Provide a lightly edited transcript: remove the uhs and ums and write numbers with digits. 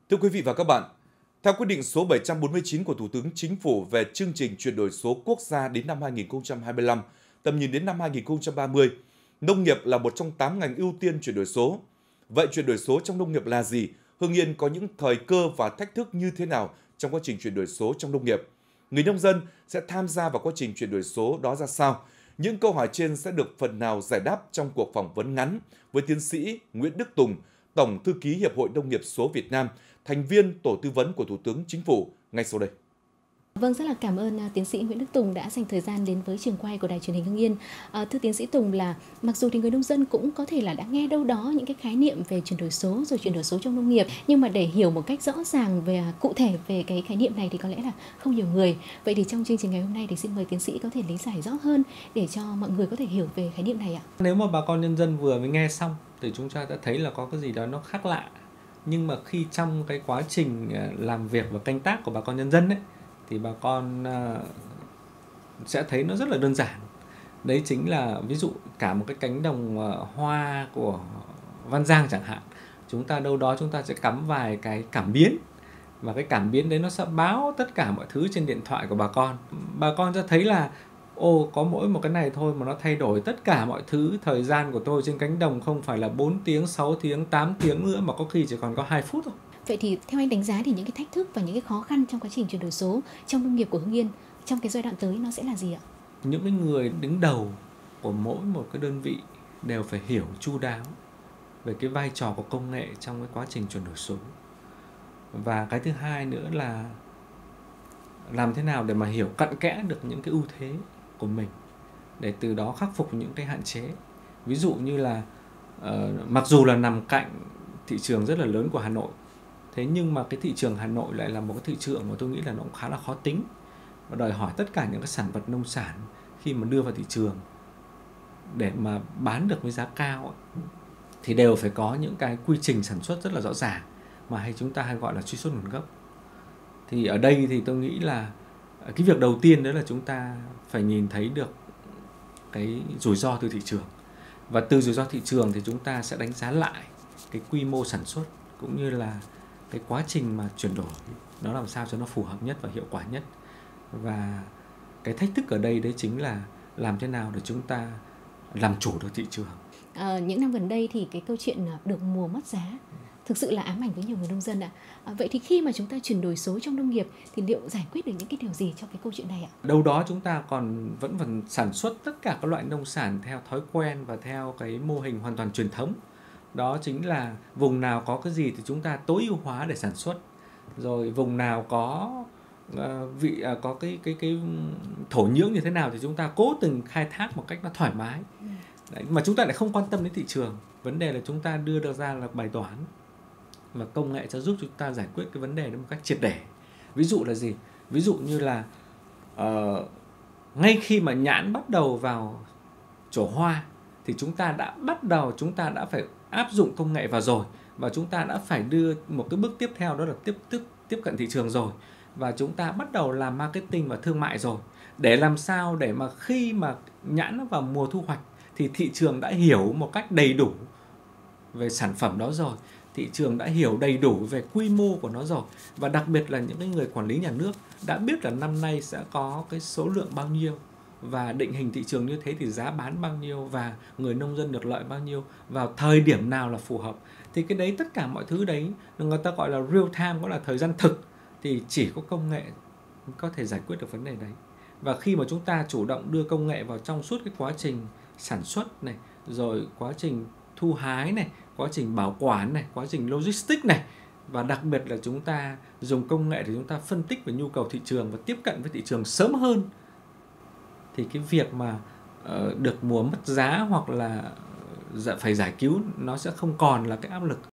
Thưa quý vị và các bạn, theo quyết định số 749 của Thủ tướng Chính phủ về chương trình chuyển đổi số quốc gia đến năm 2025, tầm nhìn đến năm 2030, nông nghiệp là một trong 8 ngành ưu tiên chuyển đổi số. Vậy chuyển đổi số trong nông nghiệp là gì? Hưng Yên có những thời cơ và thách thức như thế nào trong quá trình chuyển đổi số trong nông nghiệp? Người nông dân sẽ tham gia vào quá trình chuyển đổi số đó ra sao? Những câu hỏi trên sẽ được phần nào giải đáp trong cuộc phỏng vấn ngắn với tiến sĩ Nguyễn Đức Tùng, Tổng thư ký Hiệp hội Nông nghiệp số Việt Nam, thành viên tổ tư vấn của Thủ tướng Chính phủ ngay sau đây. Vâng, rất là cảm ơn tiến sĩ Nguyễn Đức Tùng đã dành thời gian đến với trường quay của Đài Truyền hình Hưng Yên. Thưa tiến sĩ Tùng, là mặc dù thì người nông dân cũng có thể là đã nghe đâu đó những cái khái niệm về chuyển đổi số rồi chuyển đổi số trong nông nghiệp, nhưng mà để hiểu một cách rõ ràng về cụ thể về cái khái niệm này thì có lẽ là không nhiều người. Vậy thì trong chương trình ngày hôm nay thì xin mời tiến sĩ có thể lý giải rõ hơn để cho mọi người có thể hiểu về khái niệm này ạ. Nếu mà bà con nhân dân vừa mới nghe xong thì chúng ta đã thấy là có cái gì đó nó khác lạ. Nhưng mà khi trong cái quá trình làm việc và canh tác của bà con nhân dân ấy, thì bà con sẽ thấy nó rất là đơn giản. Đấy chính là ví dụ cả một cái cánh đồng hoa của Văn Giang chẳng hạn, chúng ta đâu đó chúng ta sẽ cắm vài cái cảm biến, và cái cảm biến đấy nó sẽ báo tất cả mọi thứ trên điện thoại của bà con. Bà con sẽ thấy là có mỗi một cái này thôi mà nó thay đổi tất cả mọi thứ. Thời gian của tôi trên cánh đồng không phải là 4 tiếng, 6 tiếng, 8 tiếng nữa mà có khi chỉ còn có 2 phút thôi. Vậy thì theo anh đánh giá thì những cái thách thức và những cái khó khăn trong quá trình chuyển đổi số trong nông nghiệp của Hưng Yên trong cái giai đoạn tới nó sẽ là gì ạ? Những cái người đứng đầu của mỗi một cái đơn vị đều phải hiểu chu đáo về cái vai trò của công nghệ trong cái quá trình chuyển đổi số. Và cái thứ hai nữa là làm thế nào để mà hiểu cặn kẽ được những cái ưu thế của mình, để từ đó khắc phục những cái hạn chế. Ví dụ như là mặc dù là nằm cạnh thị trường rất là lớn của Hà Nội, thế nhưng mà cái thị trường Hà Nội lại là một cái thị trường mà tôi nghĩ là nó cũng khá là khó tính, và đòi hỏi tất cả những cái sản vật nông sản khi mà đưa vào thị trường để mà bán được với giá cao thì đều phải có những cái quy trình sản xuất rất là rõ ràng, mà chúng ta hay gọi là truy xuất nguồn gốc. Thì ở đây thì tôi nghĩ là cái việc đầu tiên đó là chúng ta phải nhìn thấy được cái rủi ro từ thị trường, và từ rủi ro thị trường thì chúng ta sẽ đánh giá lại cái quy mô sản xuất cũng như là cái quá trình mà chuyển đổi nó làm sao cho nó phù hợp nhất và hiệu quả nhất. Và cái thách thức ở đây đấy chính là làm thế nào để chúng ta làm chủ được thị trường. Những năm gần đây thì cái câu chuyện được mùa mất giá thực sự là ám ảnh với nhiều người nông dân ạ. Vậy thì khi mà chúng ta chuyển đổi số trong nông nghiệp thì liệu giải quyết được những cái điều gì trong cái câu chuyện này ạ? Đâu đó chúng ta còn vẫn phải sản xuất tất cả các loại nông sản theo thói quen và theo cái mô hình hoàn toàn truyền thống. Đó chính là vùng nào có cái gì thì chúng ta tối ưu hóa để sản xuất. Rồi vùng nào có có cái thổ nhưỡng như thế nào thì chúng ta cố tình khai thác một cách nó thoải mái. Đấy, mà chúng ta lại không quan tâm đến thị trường. Vấn đề là chúng ta đưa được ra là bài toán, và công nghệ sẽ giúp chúng ta giải quyết cái vấn đề đó một cách triệt để. Ví dụ là gì? Ví dụ như là ngay khi mà nhãn bắt đầu vào trổ hoa thì chúng ta đã phải áp dụng công nghệ vào rồi, và chúng ta đã phải đưa một cái bước tiếp theo đó là tiếp cận thị trường rồi, và chúng ta bắt đầu làm marketing và thương mại rồi, để làm sao để mà khi mà nhãn nó vào mùa thu hoạch thì thị trường đã hiểu một cách đầy đủ về sản phẩm đó rồi, thị trường đã hiểu đầy đủ về quy mô của nó rồi, và đặc biệt là những cái người quản lý nhà nước đã biết là năm nay sẽ có cái số lượng bao nhiêu, và định hình thị trường như thế thì giá bán bao nhiêu, và người nông dân được lợi bao nhiêu, vào thời điểm nào là phù hợp. Thì cái đấy, tất cả mọi thứ đấy người ta gọi là real time, có là thời gian thực, thì chỉ có công nghệ có thể giải quyết được vấn đề đấy. Và khi mà chúng ta chủ động đưa công nghệ vào trong suốt cái quá trình sản xuất này, rồi quá trình thu hái này, quá trình bảo quản này, quá trình logistics này, và đặc biệt là chúng ta dùng công nghệ để chúng ta phân tích về nhu cầu thị trường và tiếp cận với thị trường sớm hơn, thì cái việc mà được mùa mất giá hoặc là phải giải cứu nó sẽ không còn là cái áp lực.